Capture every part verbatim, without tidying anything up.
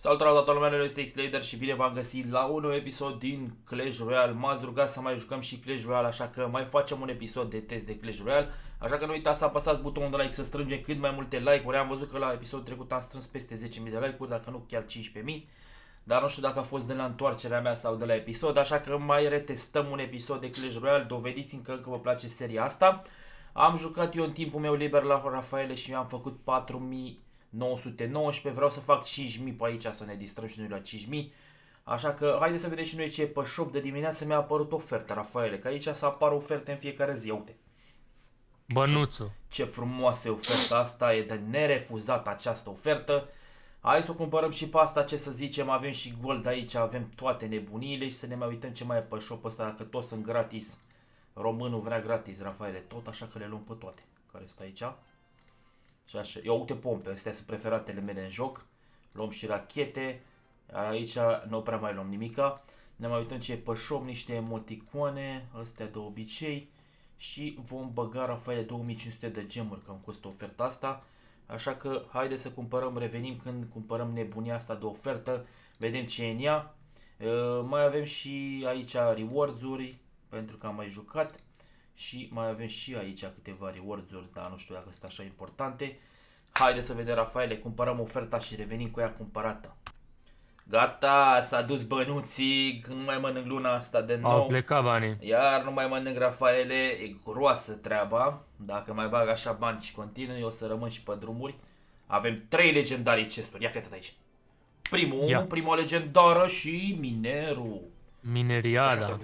Salutare la toată lumea, noi este X-Lader și bine v-am găsit la un nou episod din Clash Royale. M-ați rugat să mai jucăm și Clash Royale, așa că mai facem un episod de test de Clash Royale. Așa că nu uitați să apăsați butonul de like să strângem cât mai multe like-uri. Am văzut că la episodul trecut am strâns peste zece mii de like-uri, dacă nu chiar cincisprezece mii. Dar nu știu dacă a fost de la întoarcerea mea sau de la episod, așa că mai retestăm un episod de Clash Royale. Dovediți-mi că încă vă place seria asta. Am jucat eu în timpul meu liber la Rafaele și am făcut patru mii nouă sute nouăsprezece, vreau să fac cinci mii pe aici, să ne distrăm și noi la cinci mii. Așa că haideți să vedem și noi ce e pe shop. De dimineață mi-a apărut oferta, Rafaele, că aici să apară oferte în fiecare zi, uite. Bănuțul. Ce, ce frumoasă e oferta asta, e de nerefuzat această ofertă. Hai să o cumpărăm și pe asta, ce să zicem, avem și gold aici, avem toate nebuniile și să ne mai uităm ce mai e pe shop ăsta, dacă toți sunt gratis. Românul vrea gratis, Rafaele, tot, așa că le luăm pe toate, care stă aici. Și așa, eu uite pompe, astea sunt preferatele mele în joc. Luăm și rachete. Iar aici nu prea mai luăm nimica. Ne mai uităm ce e pe shop, niște emoticoane, astea de obicei. Și vom băga, Rafaele, două mii cinci sute de gemuri, cam costă oferta asta. Așa că haide să cumpărăm, revenim când cumpărăm nebunia asta de ofertă. Vedem ce e în ea. Uh, mai avem și aici rewards-uri, pentru că am mai jucat. Și mai avem și aici câteva rewards-uri, dar nu știu dacă sunt așa importante. Haide să vedem, Rafaele, cumpărăm oferta și revenim cu ea cumpărată. Gata, s-a dus bănuții, nu mai mănânc luna asta de nou. Au plecat banii. Iar nu mai mănânc, Rafaele, e groasă treaba. Dacă mai bag așa bani și continui, o să rămân și pe drumuri. Avem trei legendarii chesturi, ia fi atât aici. Primul, ia. prima legendară și minerul. Mineriada.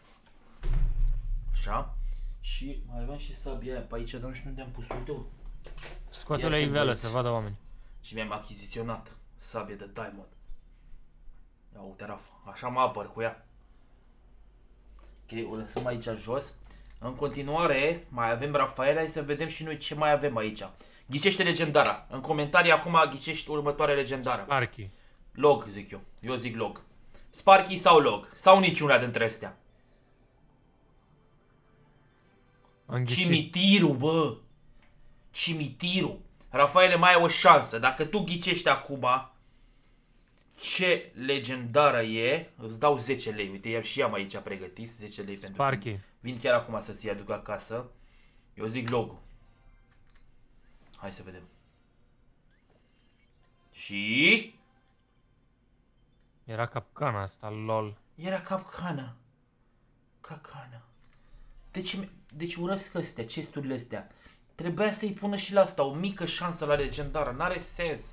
Așa. Și mai avem și sabia aia pe aici, dar nu știu unde am pus-o. Uite-o. Scoate-o la iveală să vadă oameni. Și mi-am achiziționat sabie de diamond. Ia uite, Rafa, așa mă apăr cu ea. Ok, o lăsăm aici jos. În continuare, mai avem, Rafael, hai să vedem și noi ce mai avem aici. Ghicește legendara. În comentarii acum ghicești următoarea legendară. Sparky. Log, zic eu. Eu zic log. Sparky sau log? Sau niciuna dintre astea? Cimitirul, bă! Cimitirul! Rafaele, mai ai o șansă. Dacă tu ghicești acum ce legendară e, îți dau zece lei. Uite, i-am și am aici pregătit zece lei pentru Sparky. că vin chiar acum să ți aduc acasă. Eu zic logul. Hai să vedem. Și... Era capcana asta, lol. Era capcana. Capcana. Deci, deci urăsc astea, chesturile astea. Trebuia să-i pună și la asta o mică șansă la legendară. N-are sens.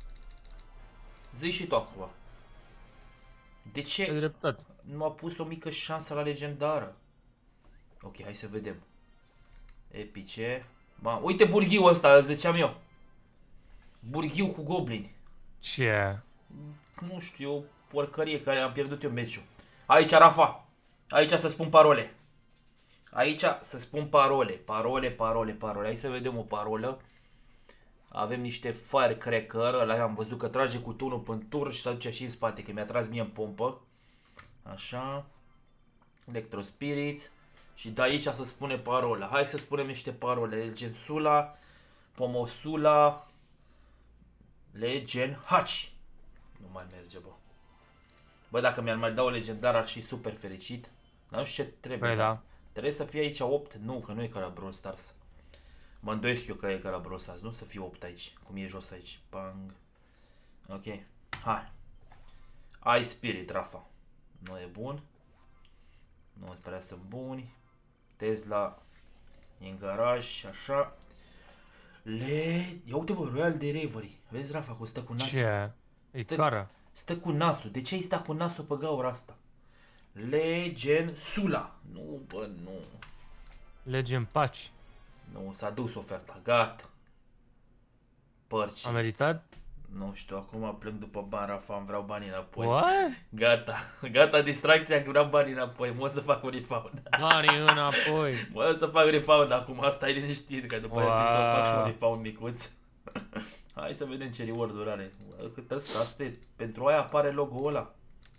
Zi și tu acum. De ce nu a pus o mică șansă la legendară? Ok, hai să vedem. Epice. Ba, uite burghiul ăsta, îl ziceam eu. Burghiu cu goblini. Ce? Nu știu, o porcărie care am pierdut eu meciul. Aici, Rafa. Aici să spun parole. Aici să spun parole. Parole, parole, parole. Hai să vedem o parolă. Avem niște firecracker. Ăla am văzut că trage cu tunul până tur și se duce și în spate, că mi-a tras mie în pompă. Așa. Electrospirits. Și de aici să spune parola. Hai să spunem niște parole. Legensula. Pomosula. Legend Haci. Nu mai merge, bă. Bă, dacă mi-ar mai da o legendară ar fi super fericit. Dar nu știu ce trebuie. Păi da. Trebuie să fie aici opt. Nu, că nu e ca la Brawl Stars. Mă îndoiesc eu că e ca la Brawl Stars. Nu să fie opt aici. Cum e jos aici. Pang. Ok. Hai. Ai Spirit, Rafa. Nu e bun. Nu prea sunt buni. Tesla e în garaj. Așa. Le... Ia uite, bă, Royal de Reverie. Vezi, Rafa, că stă cu nasul. Ce? E stă, cara. Stă cu nasul. De ce ai stat cu nasul pe gaura asta? Legend Sula. Nu, bă, nu. Legend Paci. Nu, s-a dus oferta. Gata. Părci. A meritat? Nu știu, acum plâng după bani, Rafa, îmi vreau banii înapoi. What? Gata. Gata, distracția, că vreau banii înapoi. Mă o să fac un refound. Banii înapoi. Mă o să fac refound acum, stai liniștit, că după wow. episod fac și un refound micuț. Hai să vedem ce reward-uri are. Cât ăsta, asta e. Pentru aia apare logo-ul ăla.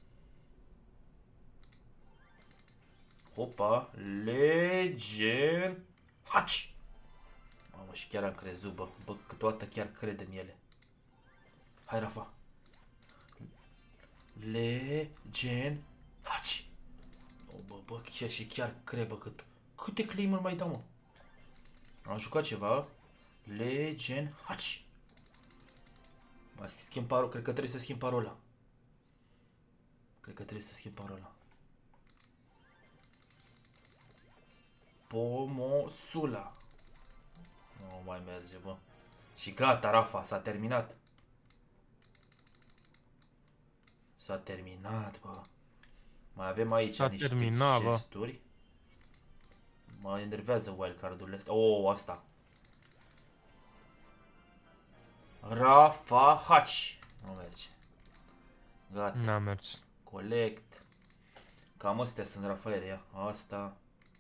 Opa, Legend Haci. Mamă, și chiar am crezut, bă. Bă, câteodată chiar cred în ele. Hai, Rafa. Legend Haci. O, bă, bă, chiar și chiar crebă cât. Câte claim-uri mai dau, mă? Am jucat ceva. Legend Haci. Mă schimb parol, cred că trebuie să schimb parola. Cred că trebuie să schimb parola. Pomosula. Nu mai merge, bă. Și gata, Rafa, s-a terminat. S-a terminat, bă. Mai avem aici niște terminat, gesturi. Mă enervează wildcard-urile astea. Oh, asta. Rafa Haci. Nu merge. Gata. N-a mers. Collect. Cam astea sunt, Rafael, ia. Asta.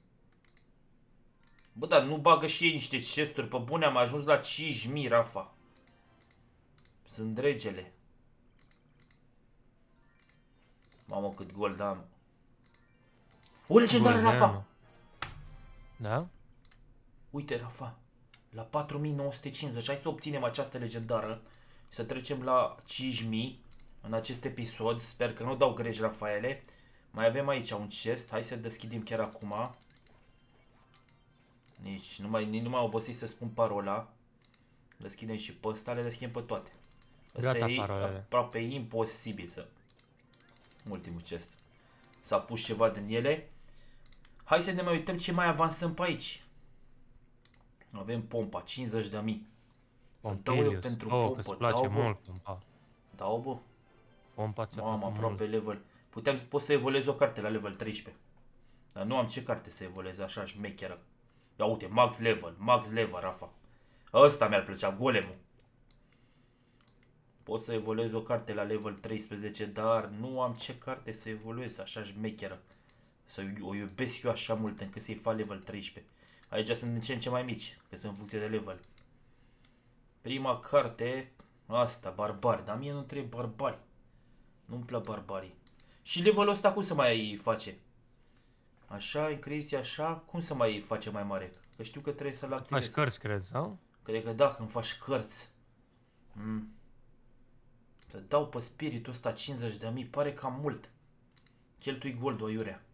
Bă, dar nu bagă și ei niște chesturi. Pe bune, am ajuns la cinci mii, Rafa. Sunt regele. Mamă, cât gold am. O legendară, Rafa! Da? Uite, Rafa. La patru mii nouă sute cincizeci. Hai să obținem această legendară. Și să trecem la cinci mii în acest episod. Sper că nu dau greș, Rafaele. Mai avem aici un chest. Hai să deschidem chiar acum. Nici nu mai, nici nu mai obosit să spun parola. Deschidem și pe ăsta, le deschidem pe toate. Ăsta Gata, e parolele. aproape imposibil să... Ultimul chest. S-a pus ceva din ele. Hai să ne mai uităm ce mai avansăm pe aici. Avem pompa, cincizeci de mii. Să dau eu pentru oh, pompă, că-ți place dau, bă. mult pompa. Dau, bă. Pompa ți-a Mamă, plăcut aproape mult. level. Puteam, pot să evoluez o carte la level treisprezece. Dar nu am ce carte să evoluez așa șmecheră. Ia uite, max level, max level, Rafa. Ăsta mi-ar plăcea, golemul. Pot să evoluez o carte la level treisprezece, dar nu am ce carte să evoluez așa șmecheră. Să o iubesc eu așa mult încât să-i fac level treisprezece. Aici sunt din ce în ce mai mici, că sunt în funcție de level. Prima carte, asta, barbari. Dar mie nu trebuie barbari. Nu-mi plac barbarii. Și levelul ăsta cum să mai face? Așa, increase așa, cum să mai face mai mare? Că știu că trebuie să-l activez. Faci cărți, cred, sau? Cred că da, când faci cărți. Mm. Să dau pe spiritul ăsta cincizeci de mii, pare cam mult. Cheltui gold-ul aiurea.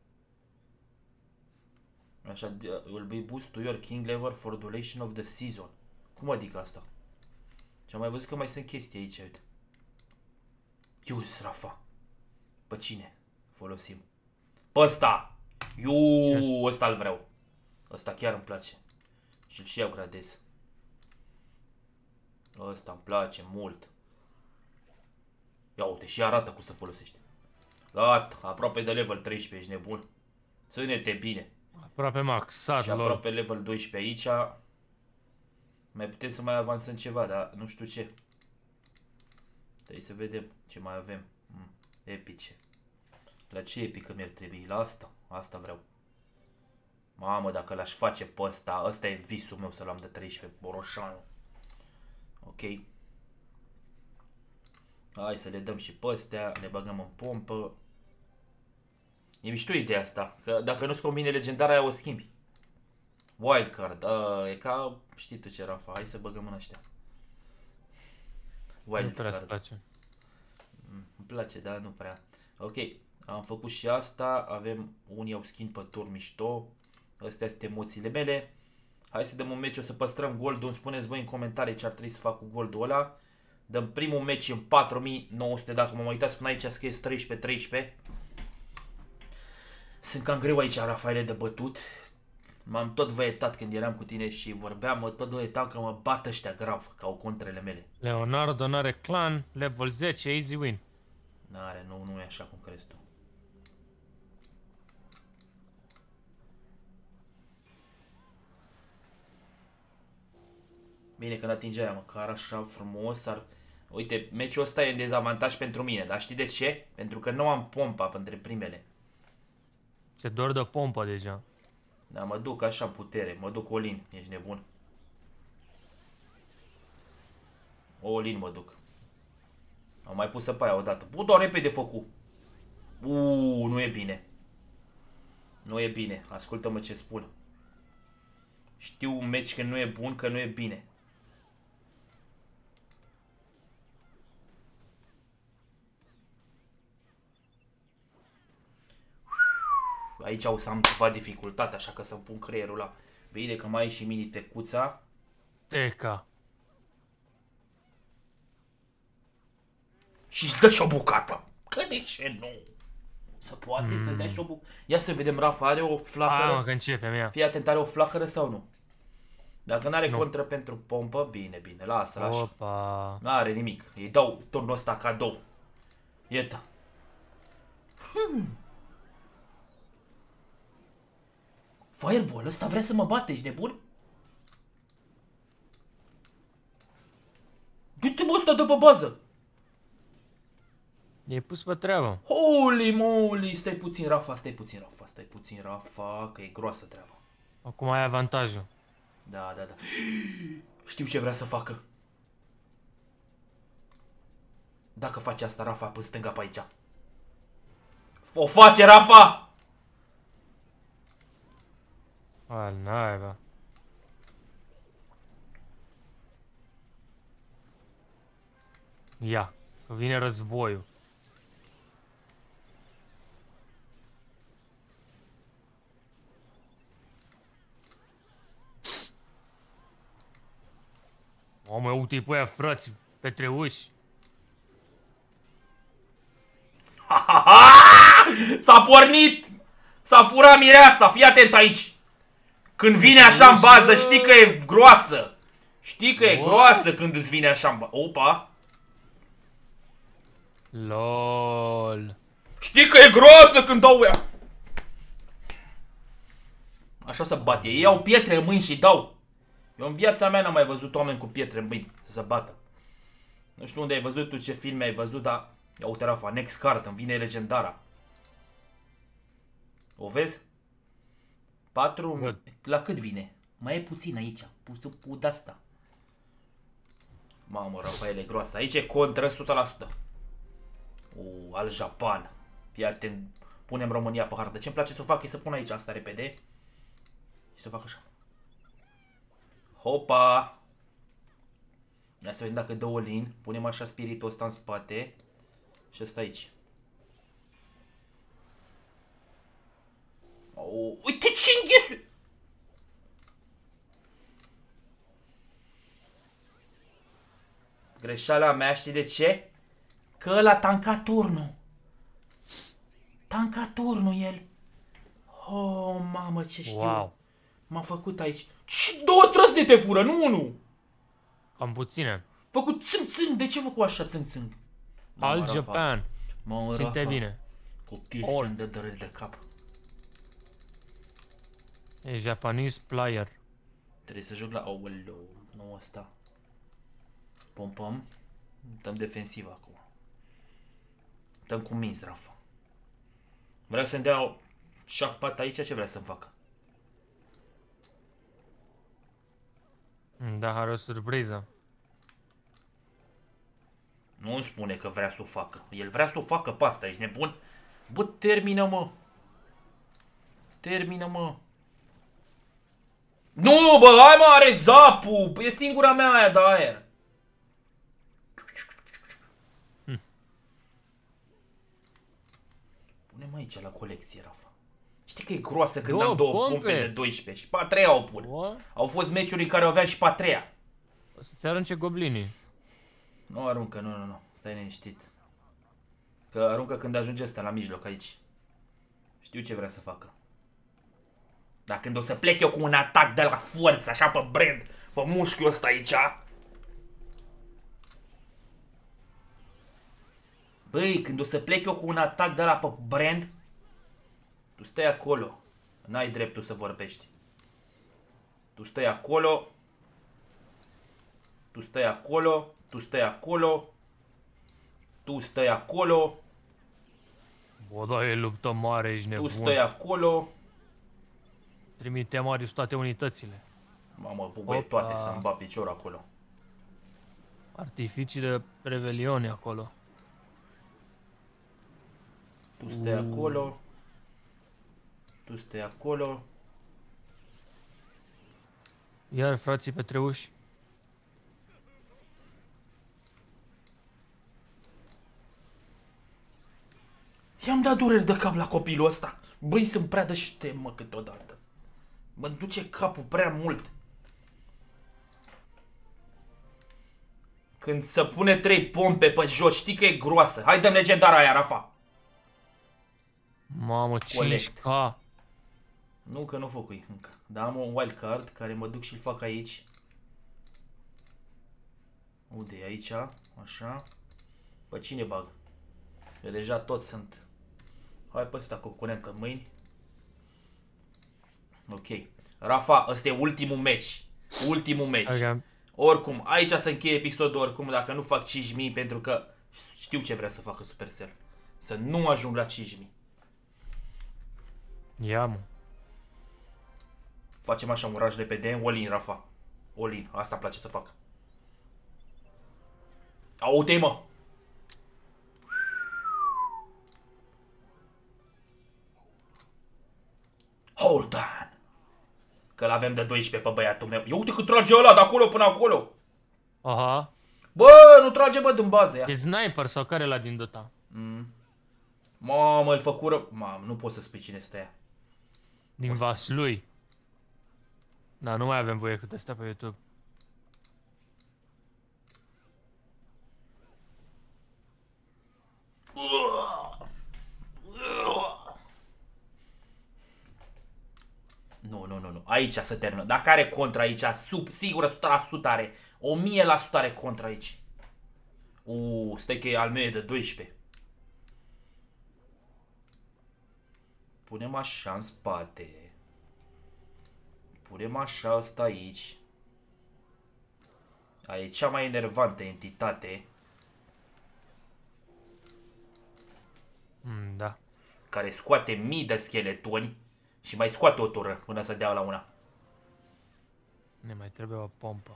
Așa, will be boost to your king level for duration of the season. Cum adică asta? Și am mai văzut că mai sunt chestii aici, uite. Use, Rafa. Pe cine folosim? Pe ăsta! Iuuu, ăsta-l vreau. Ăsta chiar îmi place. Și-l și upgradez. Ăsta îmi place mult. Ia uite, și arată cum se folosește. Gata, aproape de level treisprezece, ești nebun. Ține-te bine. Aproape maxat, Și lol. aproape level doisprezece aici. Mai putem să mai avansăm ceva, dar nu știu ce. Trebuie să vedem ce mai avem. Mm, epice. La ce epică mi-ar trebui? La asta. Asta vreau. Mamă, dacă l-aș face pe ăsta, ăsta e visul meu să l-am de treisprezece, Boroșanu. Ok. Hai să le dăm și pe astea, le băgăm în pompă. E mișto ideea asta, că dacă nu-ți convine legendara aia o schimbi. Wildcard, uh, e ca, știi tu ce, Rafa, hai să băgăm în ăștia. Nu prea îți Wildcard. place. Mm, îmi place, dar nu prea. Ok, am făcut și asta, avem unii au skin pe tur mișto. Astea sunt emoțiile mele. Hai să dăm un meci, o să păstrăm goldul, îmi spuneți voi în comentarii ce ar trebui să fac cu goldul ăla. Dăm primul meci în patru mii nouă sute, dacă mă uitați până aici scrie treisprezece treisprezece. Sunt cam greu aici, Rafaele, de bătut. M-am tot văietat când eram cu tine și vorbeam, mă tot văietam că mă bat ăștia grav, ca au contrele mele. Leonardo n-are clan, level zece, easy win. N-are, nu, nu e așa cum crezi tu. Bine că n-atinge aia, măcar așa frumos ar... Uite, meciul ăsta e în dezavantaj pentru mine, dar știi de ce? Pentru că nu am pompa între primele. Se dor de pompă deja. Dar mă duc așa putere, mă duc all-in, ești nebun. All-in mă duc. Am mai pus pe aia odată. Bă, doar repede făcut. Uuu, nu e bine. Nu e bine, ascultă-mă ce spun. Știu un meci când nu e bun, că nu e bine. Aici o să am ceva dificultate, așa că să-mi pun creierul la... Bine că mai e și mini tecuța. Teca. Și îți dă și o bucată. Că de ce nu? Să poate mm. să dea și o bucată. Ia să vedem, Rafa, are o flacără? Hai mă, că începem, ia. Fii atent, are o flacără sau nu? Dacă n-are contră pentru pompă, bine, bine, lasă-l așa. Opa. N-are nimic, îi dau turnul ăsta cadou. Ieta. Hmm. Fireball, ăsta vrea să mă bate, ești nebun? Du-te mă ăsta de pe bază. E pus pe treabă. Holy moly, stai puțin, Rafa, stai puțin, Rafa, stai puțin, Rafa, că e groasă treaba. Acum ai avantajul. Da, da, da. Știu ce vrea să facă. Dacă face asta, Rafa, pe stânga pe aici. O face, Rafa! Al naiba. Ia, că vine războiul. Mamă, uite-i pe aia, frați, Petreuși. S-a pornit! S-a furat mireasa, fii atent aici! Când vine așa în bază, știi că e groasă! Știi că e groasă când îți vine așa în bază. Opa! LOL. Știi că e groasă când dau ea! Așa se bate. Ei au pietre în mâini și dau. Eu în viața mea n-am mai văzut oameni cu pietre în mâini să se bată. Nu știu unde ai văzut tu, ce filme ai văzut, dar... Ia uite, Rafa, next card, îmi vine legendara. O vezi? patru... Văd. La cât vine? Mai e puțin aici. Put asta. Mamă, Rafael, e groasă. Aici e contră o sută la sută. U, al Japan. Fii atent. Punem România pe hartă. Ce-mi place să fac e să pun aici asta repede. Și să fac așa. Hopa! Ia să vedem dacă dă all-in. Punem așa spiritul ăsta în spate. Și ăsta aici. Oh, uite ce înghesuie! Greșeala mea, știi de ce? Că ăla tanca turnul. Tanca turnul el. Oh, mamă, ce știu. Wow. M-a făcut aici. Și două trăsne te fură, nu unul. Cam puține. Făcut țâng-țâng. De ce făcut așa țâng-țâng? Al Japan. Mă, Simte Rafa, bine. copii ăștia îmi dă dărâri de cap. E Japanese player. Trebuie să joc la... Aoleu, nu ăsta. Pompăm. Dăm defensiv acum. Dăm cu minți, Rafa. Vrea să-mi dea șahmat aici, ce vrea să-mi facă? Da, are o surpriză. Nu îmi spune că vrea să o facă. El vrea să o facă pe asta, ești nebun? Bă, termină, mă. Termină, mă. Nu, bă, hai mă, are zapul. E singura mea aia de aer. Hm. Punem aici la colecție, Rafa. Știi că e groasă când două am două pompe. pompe de doisprezece și pe a treia o pun. What? Au fost meciuri în care aveam și pe a treia. O să-ți arunce goblinii. Nu aruncă, nu, nu, nu. Stai liniștit. Că aruncă când ajunge ăsta la mijloc aici. Știu ce vrea să facă. Dar când o să plec eu cu un atac de la forță, așa pe brand, pe mușchiul ăsta aici. Băi, când o să plec eu cu un atac de la pe brand, tu stai acolo. N-ai dreptul să vorbești. Tu stai acolo. Tu stai acolo. Tu stai acolo. Tu stai acolo. Bă, da, e luptă mare, ești nebun. Tu stai acolo. Trimite Marius toate unitățile. Mamă, bugăi toate să-mi bat piciorul acolo. Artificii de revelione acolo. Tu stai uh. acolo. Tu stai acolo. Iar frații Petreuși. I-am dat dureri de cap la copilul ăsta. Băi, sunt prea deștept, mă, câteodată. Mă duce capul prea mult. Când se pune trei pompe pe jos, știi că e groasă. Hai, dăm legendara aia, Rafa. Mamă, cinci K. Nu, că nu făcui încă. Dar am un wildcard care mă duc și-l fac aici. Unde e aici? Așa. Pe cine bag? Eu deja toți sunt. Hai pe ăsta concurent în mâini. Ok. Rafa, ăsta e ultimul meci. Ultimul meci. Okay. Oricum, aici se încheie episodul oricum dacă nu fac cinci mii, pentru că știu ce vrea să facă Supercell. Să nu ajung la cinci mii. Ia, mă. Facem așa un raj repede, all-in, Rafa. All-in, asta îmi place să fac. Au-te, mă! Hold on! Că l-avem de doisprezece pe băiatul meu. Ia uite cât trage ăla de acolo până acolo! Aha. Bă, nu trage, bă, din bază, ia. E sniper sau care la din Dota? Mm. Mamă, îl făcură... Mamă, nu pot să spui cine este aia. Din Vaslui. Da, nu mai avem voie cât astea pe YouTube. Nu, nu, nu, nu. Aici se termină. Dacă are contra aici, sub, sigur o sută la sută are. o mie la sută are contra aici. Uuu, stai că e al meu e de doisprezece. Punem așa în spate. Punem așa asta aici. Aia e cea mai enervantă entitate. Mm, da. Care scoate mii de scheletoni și mai scoate o tură până să dea la una. Ne mai trebuie o pompă.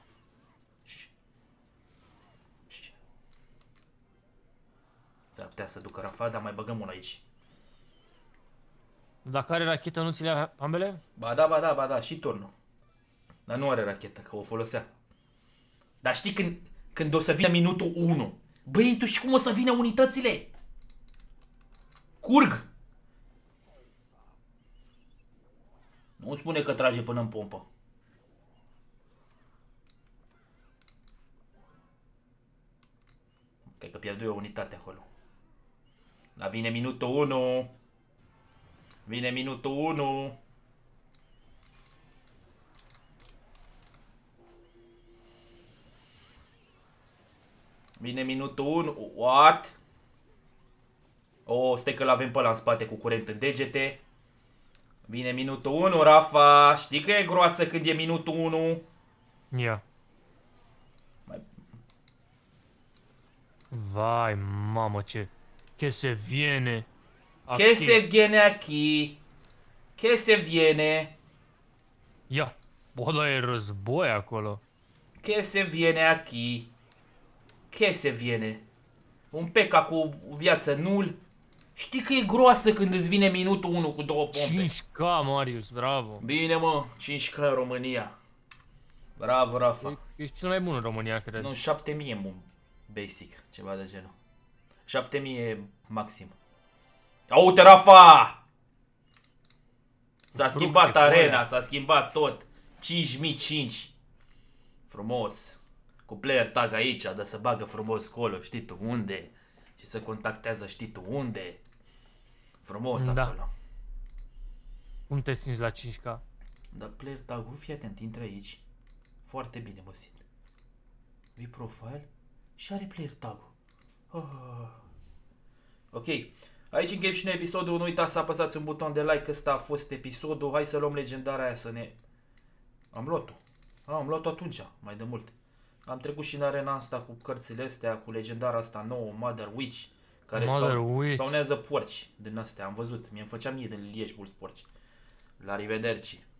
S-ar putea să ducă Rafa, dar mai băgăm una aici. Dacă are rachetă, nu ți le ambele? Ba da, ba da, ba da, și turnul. Dar nu are rachetă, că o folosea. Dar știi când, când o să vină minutul unu? Băi, tu știi cum o să vină unitățile? Curg! Nu spune că trage până în pompă. Cred că pierdui o unitate acolo. Dar vine minutul unu. Vine minutul unu. Vine minutul unu. What? Oh, stai că l-avem pe ăla în spate cu curent în degete. Vine minutul unu, Rafa. Știi că e groasă când e minutul unu? Ia. Mai... Vai, mamă, ce... Che se viene... Che se viene aquí? Che se viene? Ia. Bă, dar e război acolo. Che se viene aquí? Che se viene? Un peca cu viață nul. Știi că e groasă când îți vine minutul unu cu două pompe. cinci K, Marius, bravo. Bine, mă, cinci K în România. Bravo, Rafa. Ești cel mai bun în România, cred. Nu, șapte mii e basic, ceva de genul. șapte mii e maxim. Uite, Rafa! S-a schimbat arena, s-a schimbat tot. cinci mii cinci. Frumos. Cu player tag aici, dar să bagă frumos colo, știi tu unde. Și să contactează, știi tu unde. Frumos Da. acolo. Cum te simți la cinci K? Dar player tag-ul, fii atent, intră aici. Foarte bine mă simt. Vii profile și are player tag-ul. Oh. Ok. Aici încheiem și noi episodul. Nu uitați să apăsați un buton de like. Ăsta a fost episodul. Hai să luăm legendarea aia să ne... Am luat-o. Ah, am luat-o atunci, mai de mult. Am trecut și în arena asta cu cărțile astea, cu legendara asta nouă, Mother Witch, care Mother spau, Witch. spawnează porci din astea. Am văzut, mi-mi făcea mie de Liege mulți porci. La rivederci.